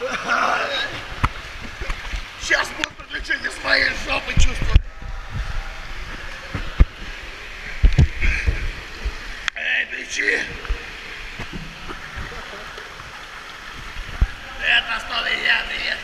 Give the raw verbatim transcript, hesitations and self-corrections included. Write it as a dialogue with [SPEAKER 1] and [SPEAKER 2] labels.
[SPEAKER 1] Сейчас будут приключения своей жопы чувствовать. Эй, бичи! Это что ли я,